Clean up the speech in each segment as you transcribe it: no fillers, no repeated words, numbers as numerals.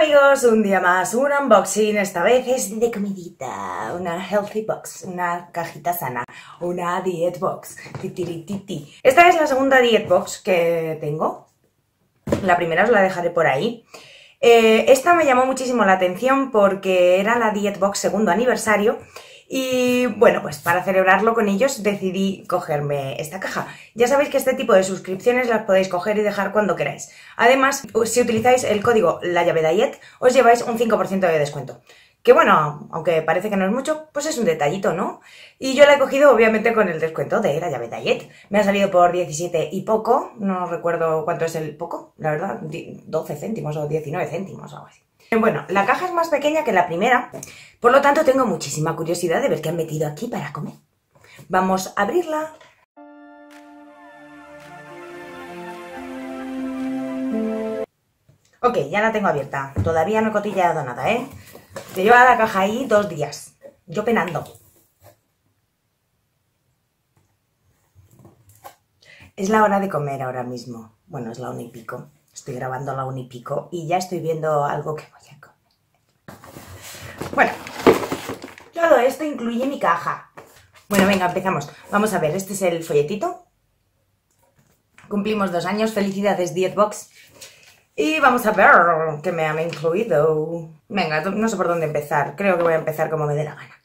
Amigos, un día más, un unboxing, esta vez es de comidita, una healthy box, una cajita sana, una diet box, titirititi. Esta es la segunda diet box que tengo, la primera os la dejaré por ahí. Esta me llamó muchísimo la atención porque era la diet box segundo aniversario. Y bueno, pues para celebrarlo con ellos decidí cogerme esta caja. Ya sabéis que este tipo de suscripciones las podéis coger y dejar cuando queráis. Además, si utilizáis el código LaLlaveDiet, os lleváis un 5% de descuento. Que bueno, aunque parece que no es mucho, pues es un detallito, ¿no? Y yo la he cogido obviamente con el descuento de LaLlaveDiet. Me ha salido por 17 y poco, no recuerdo cuánto es el poco, la verdad, 12 céntimos o 19 céntimos o algo así. Bueno, la caja es más pequeña que la primera, por lo tanto tengo muchísima curiosidad de ver qué han metido aquí para comer. Vamos a abrirla. Ok, ya la tengo abierta. Todavía no he cotilleado nada, ¿eh? Te lleva la caja ahí 2 días. Yo penando. Es la hora de comer ahora mismo. Bueno, es la 1:15. Estoy grabando a la 1:15 y ya estoy viendo algo que voy a comer. Bueno, todo esto incluye mi caja. Bueno, venga, empezamos. Vamos a ver, este es el folletito. Cumplimos 2 años, felicidades Dietbox. Y vamos a ver qué me han incluido. Venga, no sé por dónde empezar. Creo que voy a empezar como me dé la gana.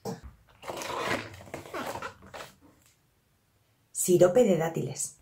Sirope de dátiles.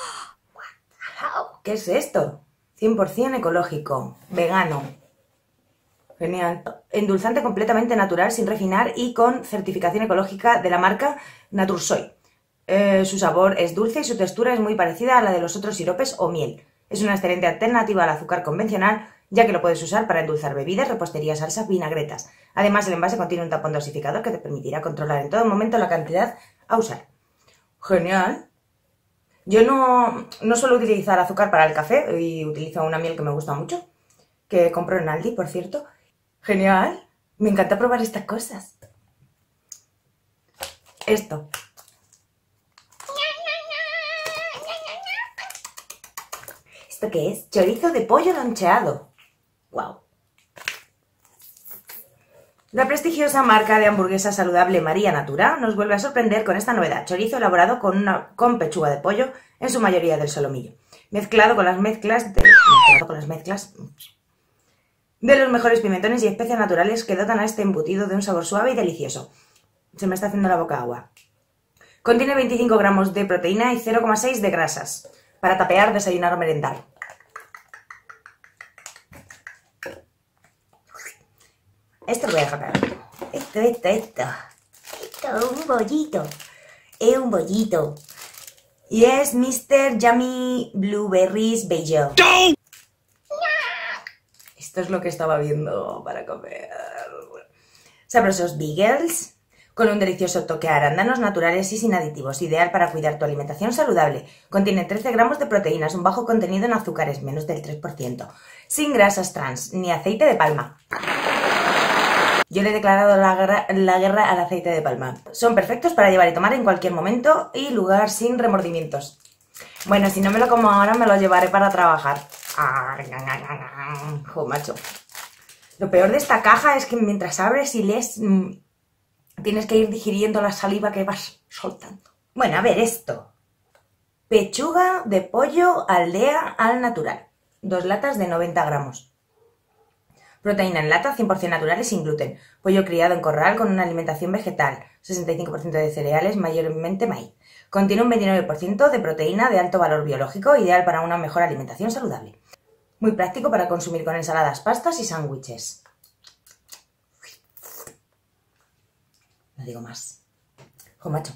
¿Qué es esto? 100% ecológico, vegano. Genial. Endulzante completamente natural, sin refinar y con certificación ecológica de la marca Natursoy. Su sabor es dulce y su textura es muy parecida a la de los otros siropes o miel. Es una excelente alternativa al azúcar convencional, ya que lo puedes usar para endulzar bebidas, repostería, salsas, vinagretas. Además, el envase contiene un tapón dosificador que te permitirá controlar en todo momento la cantidad a usar. Genial. Yo no suelo utilizar azúcar para el café y utilizo una miel que me gusta mucho, que compro en Aldi, por cierto. Genial. Me encanta probar estas cosas. Esto. ¿Esto qué es? Chorizo de pollo loncheado. ¡Wow! La prestigiosa marca de hamburguesa saludable María Natura nos vuelve a sorprender con esta novedad. Chorizo elaborado con pechuga de pollo, en su mayoría del solomillo. Mezclado con las mezclas de los mejores pimentones y especias naturales que dotan a este embutido de un sabor suave y delicioso. Se me está haciendo la boca agua. Contiene 25 gramos de proteína y 0,6 de grasas. Para tapear, desayunar o merendar. Esto lo voy a dejar para mí. Esto, un bollito. Es un bollito. Y es Mr. Yummy Blueberries Bello. Esto es lo que estaba viendo para comer. Sabrosos bagels con un delicioso toque a arándanos naturales y sin aditivos, ideal para cuidar tu alimentación saludable. Contiene 13 gramos de proteínas, un bajo contenido en azúcares, menos del 3%, sin grasas trans, ni aceite de palma. Yo le he declarado la guerra al aceite de palma. Son perfectos para llevar y tomar en cualquier momento y lugar sin remordimientos. Bueno, si no me lo como ahora, me lo llevaré para trabajar. ¡Jo, macho! Lo peor de esta caja es que mientras abres y lees, tienes que ir digiriendo la saliva que vas soltando. Bueno, a ver esto. Pechuga de pollo aldea al natural. 2 latas de 90 gramos. Proteína en lata, 100% natural y sin gluten. Pollo criado en corral con una alimentación vegetal. 65% de cereales, mayormente maíz. Contiene un 29% de proteína de alto valor biológico, ideal para una mejor alimentación saludable. Muy práctico para consumir con ensaladas, pastas y sándwiches. No digo más. ¡Jo, macho!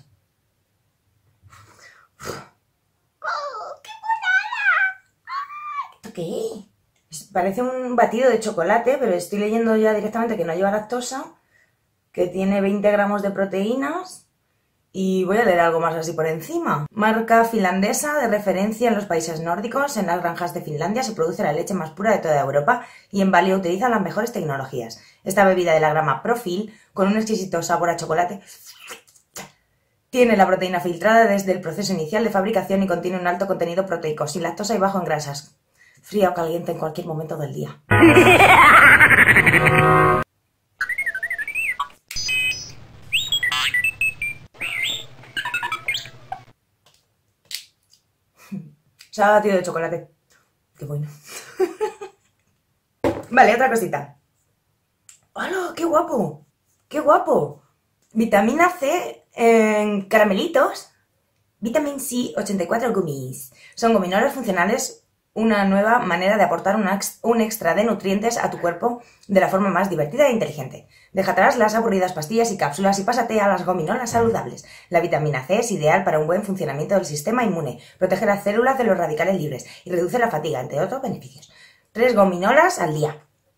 ¡Oh, qué monada! ¿Esto qué es? Parece un batido de chocolate, pero estoy leyendo ya directamente que no lleva lactosa, que tiene 20 gramos de proteínas y voy a leer algo más así por encima. Marca finlandesa de referencia en los países nórdicos. En las granjas de Finlandia se produce la leche más pura de toda Europa y en Bali utiliza las mejores tecnologías. Esta bebida de la grama Profil, con un exquisito sabor a chocolate, tiene la proteína filtrada desde el proceso inicial de fabricación y contiene un alto contenido proteico, sin lactosa y bajo en grasas. fría o caliente en cualquier momento del día. Se ha batido de chocolate. Qué bueno. Vale, otra cosita. ¡Hola! ¡Qué guapo! ¡Qué guapo! Vitamina C en caramelitos. Vitamin C 84 gummies. Son gominolas funcionales, una nueva manera de aportar un extra de nutrientes a tu cuerpo de la forma más divertida e inteligente. Deja atrás las aburridas pastillas y cápsulas y pásate a las gominolas saludables. La vitamina C es ideal para un buen funcionamiento del sistema inmune, protege las células de los radicales libres y reduce la fatiga, entre otros beneficios. 3 gominolas al día.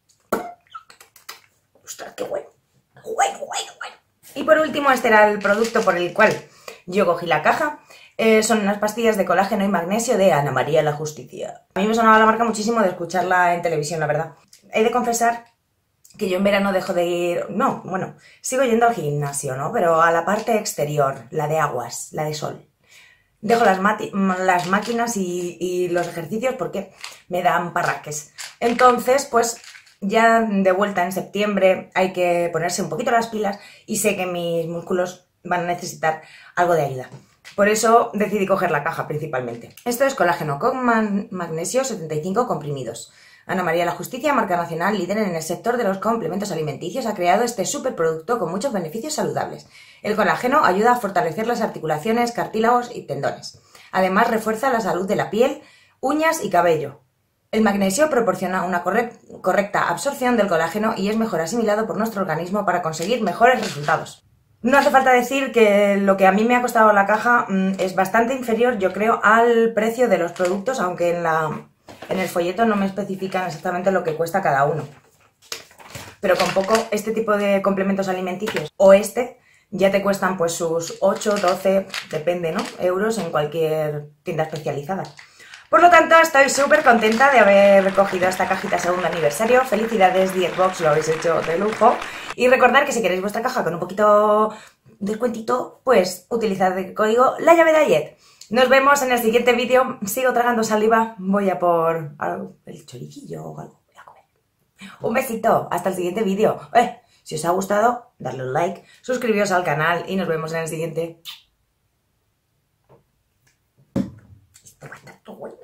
¡Ostras, qué bueno! ¡Bueno! Y por último, este era el producto por el cual yo cogí la caja. Son unas pastillas de colágeno y magnesio de Ana María la Justicia. A mí me sonaba la marca muchísimo de escucharla en televisión, la verdad. He de confesar que yo en verano dejo de ir... No, bueno, sigo yendo al gimnasio, ¿no? Pero a la parte exterior, la de aguas, la de sol. Dejo las máquinas y los ejercicios porque me dan parraques. Entonces, pues ya de vuelta en septiembre hay que ponerse un poquito las pilas y sé que mis músculos van a necesitar algo de ayuda. Por eso decidí coger la caja principalmente. Esto es colágeno con magnesio 75 comprimidos. Ana María la Justicia, marca nacional líder en el sector de los complementos alimenticios, ha creado este superproducto con muchos beneficios saludables. El colágeno ayuda a fortalecer las articulaciones, cartílagos y tendones. Además, refuerza la salud de la piel, uñas y cabello. El magnesio proporciona una correcta absorción del colágeno y es mejor asimilado por nuestro organismo para conseguir mejores resultados. No hace falta decir que lo que a mí me ha costado la caja es bastante inferior, yo creo, al precio de los productos, aunque en el folleto no me especifican exactamente lo que cuesta cada uno. Pero con poco, este tipo de complementos alimenticios o ya te cuestan pues sus 8, 12, depende, ¿no?, euros en cualquier tienda especializada. Por lo tanto, estoy súper contenta de haber recogido esta cajita segundo aniversario. Felicidades, Dietbox, lo habéis hecho de lujo. Y recordad que si queréis vuestra caja con un poquito de descuentito, pues utilizad el código La Llave de Ayet. Nos vemos en el siguiente vídeo. Sigo tragando saliva. Voy a por el choriquillo o algo. Voy a comer. Un besito. Hasta el siguiente vídeo. Si os ha gustado, darle un like, suscribiros al canal y nos vemos en el siguiente. Esto va a estar todo bueno.